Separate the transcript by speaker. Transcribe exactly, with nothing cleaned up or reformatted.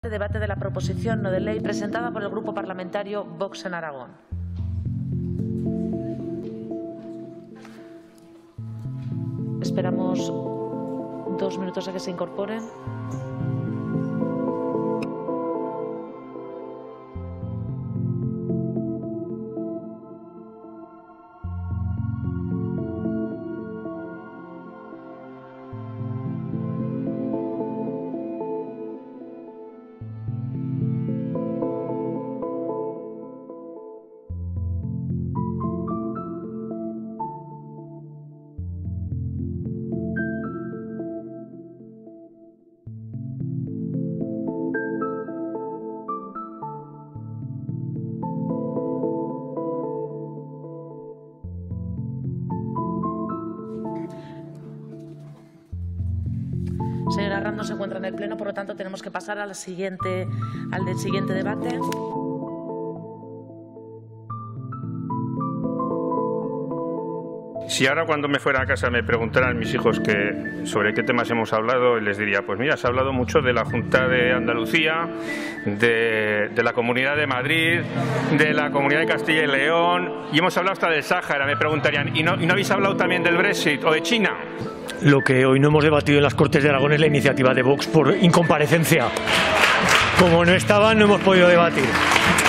Speaker 1: Debate de la proposición no de ley presentada por el Grupo Parlamentario Vox en Aragón. Esperamos dos minutos a que se incorporen. Señora Arranz no se encuentra en el Pleno, por lo tanto tenemos que pasar a la siguiente, al del siguiente debate.
Speaker 2: Si ahora cuando me fuera a casa me preguntaran mis hijos que sobre qué temas hemos hablado, les diría, pues mira, se ha hablado mucho de la Junta de Andalucía, de, de la Comunidad de Madrid, de la Comunidad de Castilla y León, y hemos hablado hasta del Sáhara. Me preguntarían, ¿y no, ¿y no habéis hablado también del Brexit o de China?
Speaker 3: Lo que hoy no hemos debatido en las Cortes de Aragón es la iniciativa de Vox por incomparecencia. Como no estaban, no hemos podido debatir.